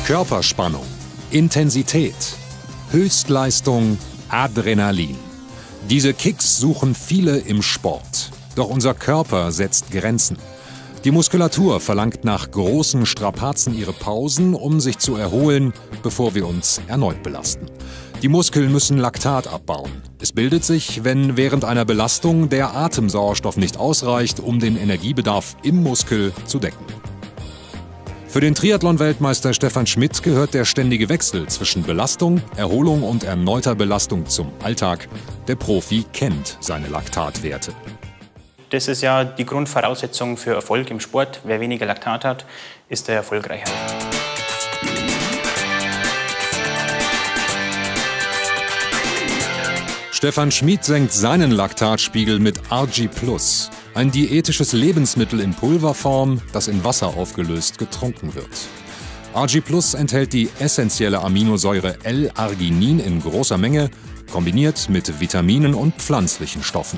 Körperspannung, Intensität, Höchstleistung, Adrenalin. Diese Kicks suchen viele im Sport. Doch unser Körper setzt Grenzen. Die Muskulatur verlangt nach großen Strapazen ihre Pausen, um sich zu erholen, bevor wir uns erneut belasten. Die Muskeln müssen Laktat abbauen. Es bildet sich, wenn während einer Belastung der Atemsauerstoff nicht ausreicht, um den Energiebedarf im Muskel zu decken. Für den Triathlon-Weltmeister Stefan Schmidt gehört der ständige Wechsel zwischen Belastung, Erholung und erneuter Belastung zum Alltag. Der Profi kennt seine Laktatwerte. Das ist ja die Grundvoraussetzung für Erfolg im Sport. Wer weniger Laktat hat, ist der erfolgreicher. Stefan Schmidt senkt seinen Laktatspiegel mit RG+, ein diätisches Lebensmittel in Pulverform, das in Wasser aufgelöst getrunken wird. RG+ enthält die essentielle Aminosäure L-Arginin in großer Menge, kombiniert mit Vitaminen und pflanzlichen Stoffen.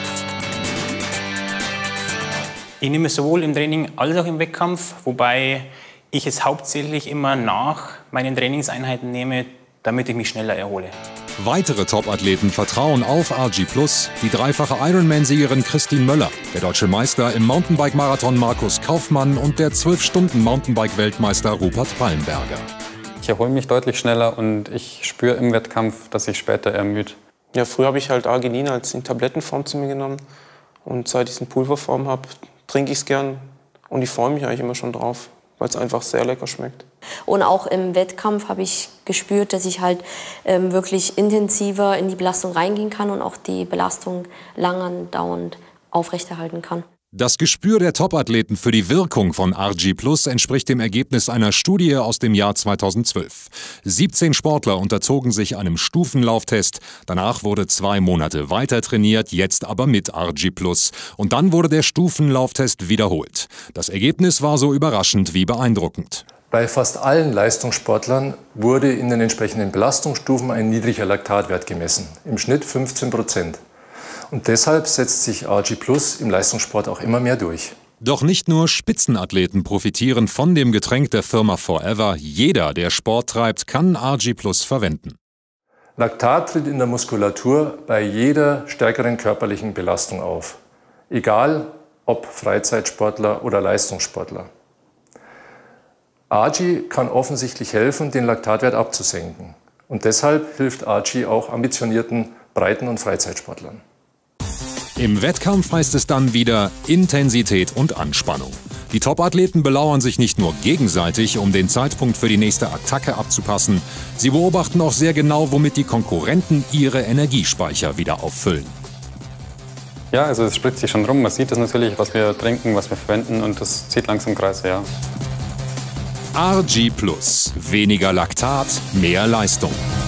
Ich nehme es sowohl im Training als auch im Wettkampf, wobei ich es hauptsächlich immer nach meinen Trainingseinheiten nehme, damit ich mich schneller erhole. Weitere Top-Athleten vertrauen auf RG+, die dreifache Ironman-Siegerin Kristin Möller, der deutsche Meister im Mountainbike-Marathon Markus Kaufmann und der 12-Stunden-Mountainbike-Weltmeister Rupert Pallenberger. Ich erhole mich deutlich schneller und ich spüre im Wettkampf, dass ich später ermüde. Ja, früher habe ich halt Arginin als in Tablettenform zu mir genommen und seit ich es in Pulverform habe, trinke ich es gern und ich freue mich eigentlich immer schon drauf, weil es einfach sehr lecker schmeckt. Und auch im Wettkampf habe ich gespürt, dass ich halt wirklich intensiver in die Belastung reingehen kann und auch die Belastung lang andauernd aufrechterhalten kann. Das Gespür der Topathleten für die Wirkung von RG+ entspricht dem Ergebnis einer Studie aus dem Jahr 2012. 17 Sportler unterzogen sich einem Stufenlauftest. Danach wurde 2 Monate weiter trainiert, jetzt aber mit RG+. Und dann wurde der Stufenlauftest wiederholt. Das Ergebnis war so überraschend wie beeindruckend. Bei fast allen Leistungssportlern wurde in den entsprechenden Belastungsstufen ein niedriger Laktatwert gemessen, im Schnitt 15%. Und deshalb setzt sich RG+ im Leistungssport auch immer mehr durch. Doch nicht nur Spitzenathleten profitieren von dem Getränk der Firma Forever. Jeder, der Sport treibt, kann RG+ verwenden. Laktat tritt in der Muskulatur bei jeder stärkeren körperlichen Belastung auf. Egal ob Freizeitsportler oder Leistungssportler. RG kann offensichtlich helfen, den Laktatwert abzusenken. Und deshalb hilft RG auch ambitionierten Breiten- und Freizeitsportlern. Im Wettkampf heißt es dann wieder Intensität und Anspannung. Die Topathleten belauern sich nicht nur gegenseitig, um den Zeitpunkt für die nächste Attacke abzupassen. Sie beobachten auch sehr genau, womit die Konkurrenten ihre Energiespeicher wieder auffüllen. Ja, also es spricht sich schon rum. Man sieht das natürlich, was wir trinken, was wir verwenden und das zieht langsam Kreise, ja. RG+. Weniger Laktat, mehr Leistung.